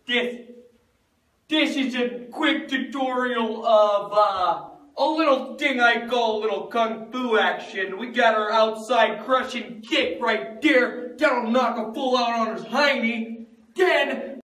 This is a quick tutorial of a little thing I call a little kung fu action. We got our outside crushing kick right there. That'll knock a fool out on his hiney. Then